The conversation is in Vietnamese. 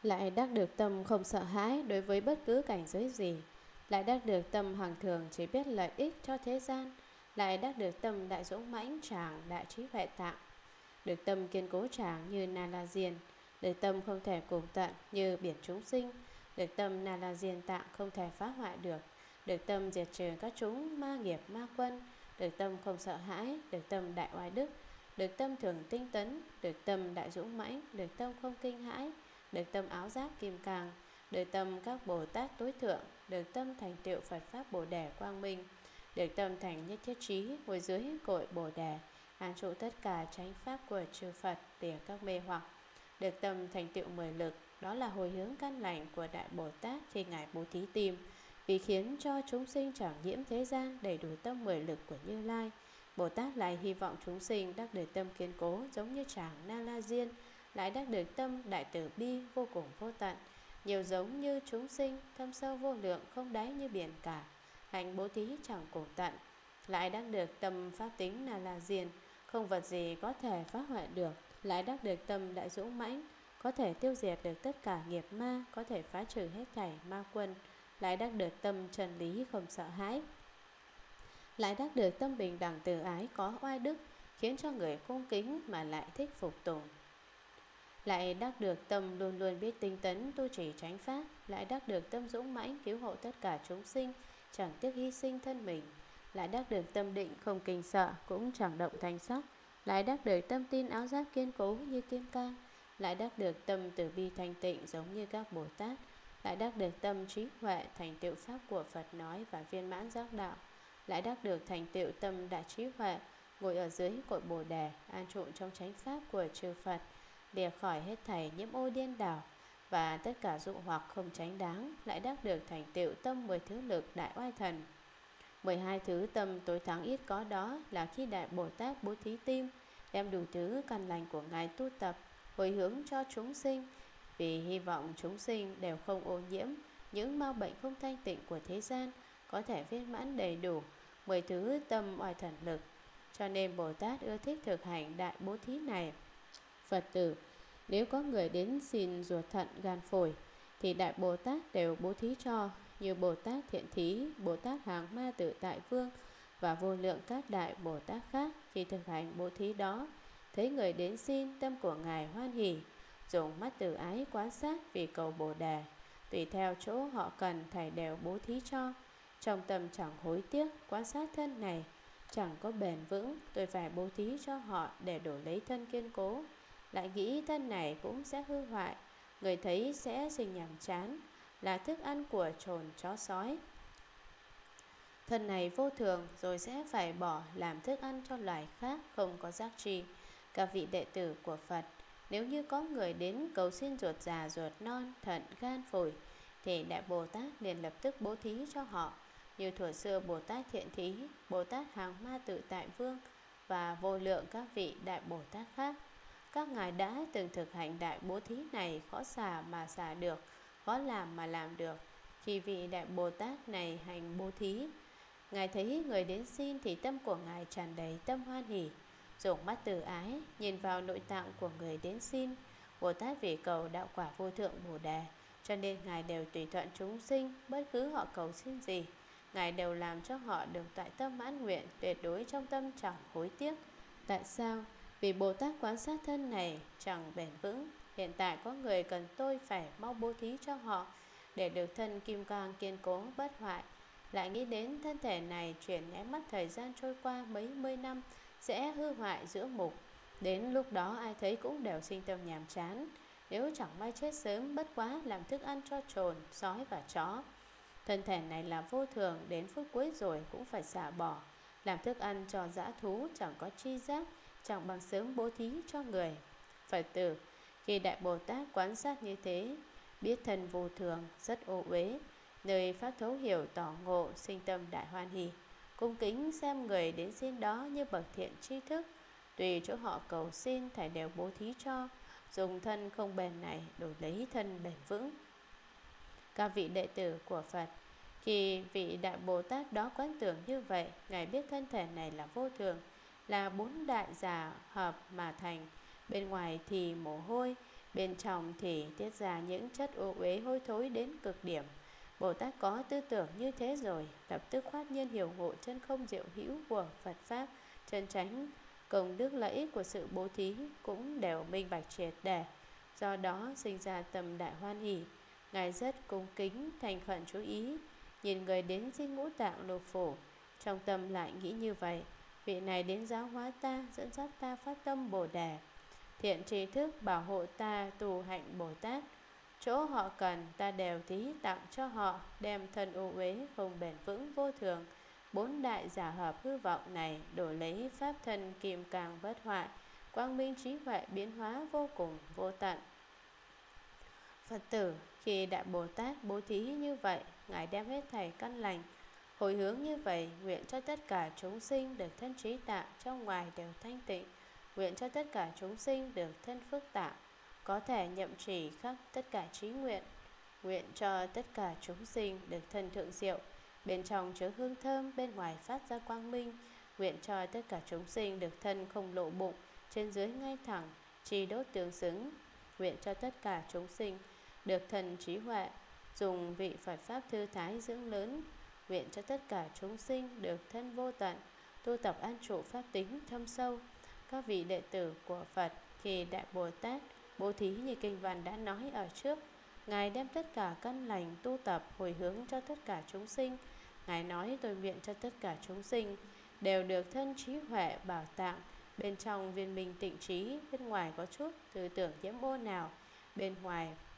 lại đắc được tâm không sợ hãi đối với bất cứ cảnh giới gì, lại đắc được tâm hằng thường chỉ biết lợi ích cho thế gian, lại đắc được tâm đại dũng mãnh tràng đại trí huệ tạng, được tâm kiên cố tràng như Na La Diên, được tâm không thể cùng tận như biển chúng sinh, được tâm Na La Diên tạng không thể phá hoại được tâm diệt trừ các chúng ma nghiệp ma quân, được tâm không sợ hãi, được tâm đại oai đức, được tâm thường tinh tấn, được tâm đại dũng mãnh, được tâm không kinh hãi, được tâm áo giáp kim cang, được tâm các Bồ Tát tối thượng, được tâm thành tựu Phật pháp Bồ Đề quang minh, được tâm thành nhất thiết trí ngồi dưới cội Bồ Đề, an trụ tất cả chánh pháp của chư Phật, tỉa các mê hoặc, được tâm thành tựu 10 lực, đó là hồi hướng căn lành của Đại Bồ Tát khi Ngài bố thí tim, vì khiến cho chúng sinh chẳng nhiễm thế gian, đầy đủ tâm 10 lực của Như Lai. Bồ Tát lại hy vọng chúng sinh đắc được tâm kiên cố giống như chàng Na La Diên, lại đắc được tâm đại từ bi vô cùng vô tận, nhiều giống như chúng sinh, thâm sâu vô lượng không đáy như biển cả, hạnh bố thí chẳng cùng tận, lại đắc được tâm pháp tính Na La Diên, không vật gì có thể phá hoại được, lại đắc được tâm đại dũng mãnh, có thể tiêu diệt được tất cả nghiệp ma, có thể phá trừ hết thảy ma quân, lại đắc được tâm trần lý không sợ hãi, lại đắc được tâm bình đẳng từ ái có oai đức, khiến cho người cung kính mà lại thích phục tùng, lại đắc được tâm luôn luôn biết tinh tấn tu trì chánh pháp, lại đắc được tâm dũng mãnh cứu hộ tất cả chúng sinh, chẳng tiếc hy sinh thân mình, lại đắc được tâm định không kinh sợ cũng chẳng động thanh sắc, lại đắc được tâm tin áo giáp kiên cố như kim cang, lại đắc được tâm từ bi thanh tịnh giống như các Bồ Tát, lại đắc được tâm trí huệ thành tựu pháp của Phật nói và viên mãn giác đạo, lại đắc được thành tựu tâm đại trí huệ ngồi ở dưới cội Bồ Đề, an trụ trong chánh pháp của chư Phật, lìa khỏi hết thảy nhiễm ô điên đảo và tất cả dụ hoặc không tránh đáng, lại đắc được thành tựu tâm 10 thứ lực đại oai thần. 12 thứ tâm tối thắng ít có đó là khi Đại Bồ Tát bố thí tim, đem đủ thứ căn lành của Ngài tu tập, hồi hướng cho chúng sinh, vì hy vọng chúng sinh đều không ô nhiễm những mau bệnh không thanh tịnh của thế gian, có thể viên mãn đầy đủ 10 thứ tâm oai thần lực. Cho nên Bồ Tát ưa thích thực hành đại bố thí này. Phật tử, nếu có người đến xin ruột thận gan phổi thì Đại Bồ Tát đều bố thí cho, như Bồ Tát Thiện Thí, Bồ Tát Hàng Ma Tự Tại Vương và vô lượng các Đại Bồ Tát khác. Khi thực hành bố thí đó, thấy người đến xin, tâm của Ngài hoan hỉ, dùng mắt từ ái quan sát vì cầu Bồ Đề, tùy theo chỗ họ cần thầy đều bố thí cho. Trong tâm chẳng hối tiếc, quan sát thân này chẳng có bền vững, tôi phải bố thí cho họ để đổi lấy thân kiên cố, lại nghĩ thân này cũng sẽ hư hoại, người thấy sẽ sinh nhàm chán, là thức ăn của trồn chó sói. Thân này vô thường rồi sẽ phải bỏ làm thức ăn cho loài khác không có giác tri. Các vị đệ tử của Phật, nếu như có người đến cầu xin ruột già, ruột non, thận, gan, phổi, thì Đại Bồ Tát liền lập tức bố thí cho họ, như thuở xưa Bồ Tát Thiện Thí, Bồ Tát Hàng Ma Tự Tại Vương và vô lượng các vị Đại Bồ Tát khác. Các ngài đã từng thực hành đại bố thí này, khó xả mà xả được, khó làm mà làm được. Khi vị Đại Bồ Tát này hành bố thí, ngài thấy người đến xin thì tâm của ngài tràn đầy tâm hoan hỉ, dùng mắt từ ái nhìn vào nội tạng của người đến xin. Bồ Tát vì cầu đạo quả vô thượng Bồ Đề, cho nên ngài đều tùy thuận chúng sinh, bất cứ họ cầu xin gì, ngài đều làm cho họ được tại tâm mãn nguyện, tuyệt đối trong tâm chẳng hối tiếc. Tại sao? Vì Bồ Tát quan sát thân này chẳng bền vững, hiện tại có người cần tôi phải mau bố thí cho họ để được thân kim cang kiên cố bất hoại, lại nghĩ đến thân thể này chuyển nháy mắt thời gian trôi qua mấy mươi năm sẽ hư hoại giữa mục, đến lúc đó ai thấy cũng đều sinh tâm nhàm chán, nếu chẳng may chết sớm bất quá làm thức ăn cho trồn, sói và chó. Thân thể này là vô thường, đến phút cuối rồi cũng phải xả bỏ, làm thức ăn cho dã thú chẳng có tri giác, chẳng bằng sớm bố thí cho người. Phật tử, khi Đại Bồ Tát quan sát như thế, biết thân vô thường, rất ô uế, nơi pháp thấu hiểu tỏ ngộ, sinh tâm đại hoan hỷ, cung kính xem người đến xin đó như bậc thiện tri thức, tùy chỗ họ cầu xin thầy đều bố thí cho, dùng thân không bền này đổi lấy thân bền vững. Các vị đệ tử của Phật, khi vị Đại Bồ Tát đó quán tưởng như vậy, ngài biết thân thể này là vô thường, là bốn đại giả hợp mà thành, bên ngoài thì mồ hôi, bên trong thì tiết ra những chất ô uế hôi thối đến cực điểm. Bồ Tát có tư tưởng như thế rồi, lập tức khoát nhiên hiểu ngộ chân không diệu hữu của Phật Pháp, chân chánh công đức lợi ích của sự bố thí cũng đều minh bạch triệt để. Do đó sinh ra tâm đại hoan hỷ. Ngài rất cung kính, thành khẩn chú ý, nhìn người đến xin ngũ tạng lục phủ, trong tâm lại nghĩ như vậy: vị này đến giáo hóa ta, dẫn dắt ta phát tâm Bồ Đề, thiện trí thức bảo hộ ta tu hạnh Bồ Tát. Chỗ họ cần ta đều thí tặng cho họ, đem thân ô uế không bền vững vô thường, bốn đại giả hợp hư vọng này đổi lấy pháp thân kim càng bất hoại, quang minh trí huệ biến hóa vô cùng vô tận. Phật tử, khi Đại Bồ Tát bố thí như vậy, Ngài đem hết thảy căn lành hồi hướng như vậy, nguyện cho tất cả chúng sinh được thân trí tạng trong ngoài đều thanh tịnh, nguyện cho tất cả chúng sinh được thân phước tạng, có thể nhậm trì khắp tất cả trí nguyện, nguyện cho tất cả chúng sinh được thân thượng diệu, bên trong chứa hương thơm, bên ngoài phát ra quang minh, nguyện cho tất cả chúng sinh được thân không lộ bụng, trên dưới ngay thẳng, trì đốt tương xứng, nguyện cho tất cả chúng sinh được thần trí huệ, dùng vị Phật Pháp thư thái dưỡng lớn, nguyện cho tất cả chúng sinh được thân vô tận, tu tập an trụ pháp tính thâm sâu. Các vị đệ tử của Phật khi Đại Bồ Tát bố thí như kinh văn đã nói ở trước, Ngài đem tất cả căn lành tu tập hồi hướng cho tất cả chúng sinh. Ngài nói: tôi nguyện cho tất cả chúng sinh đều được thân trí huệ bảo tạng, bên trong viên minh tịnh trí, bên ngoài có chút tư tưởng nhiễm ô nào, bên ngoài